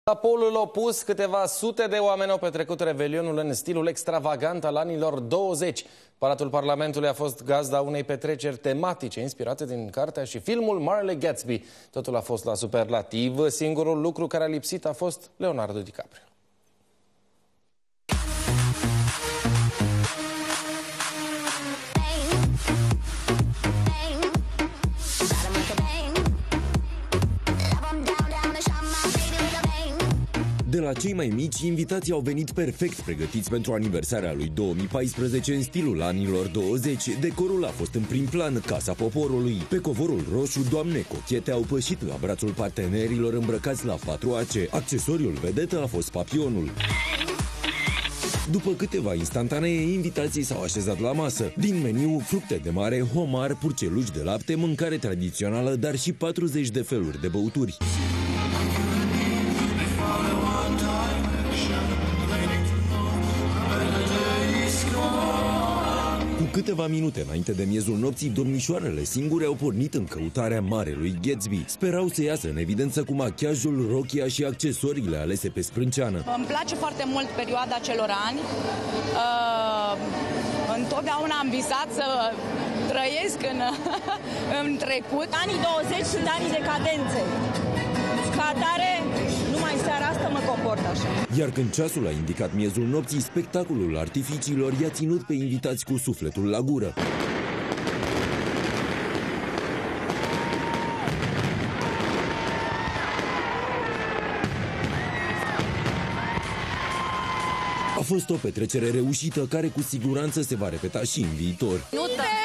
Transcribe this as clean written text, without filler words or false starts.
La polul opus, câteva sute de oameni au petrecut revelionul în stilul extravagant al anilor 20. Palatul Parlamentului a fost gazda unei petreceri tematice inspirate din cartea și filmul Marley Gatsby. Totul a fost la superlativ. Singurul lucru care a lipsit a fost Leonardo DiCaprio. De la cei mai mici, invitații au venit perfect pregătiți pentru aniversarea lui 2014 în stilul anilor 20. Decorul a fost în prim plan, Casa Poporului. Pe covorul roșu, doamne cochete au pășit la brațul partenerilor îmbrăcați la 4AC. Accesoriul vedetă a fost papionul. După câteva instantanee, invitații s-au așezat la masă. Din meniu, fructe de mare, homar, purceluși de lapte, mâncare tradițională, dar și 40 de feluri de băuturi. Cu câteva minute înainte de miezul nopții, domnișoarele singure au pornit în căutarea Marelui Gatsby. Sperau să iasă în evidență cu machiajul, rochia și accesoriile alese pe sprânceană. Îmi place foarte mult perioada celor ani. Întotdeauna am visat să trăiesc în trecut. Anii 20 sunt anii decadenței. Ca atare, numai seara asta mă comport așa. Iar când ceasul a indicat miezul nopții, spectacolul artificiilor i-a ținut pe invitați cu sufletul la gură. A fost o petrecere reușită care cu siguranță se va repeta și în viitor. Nu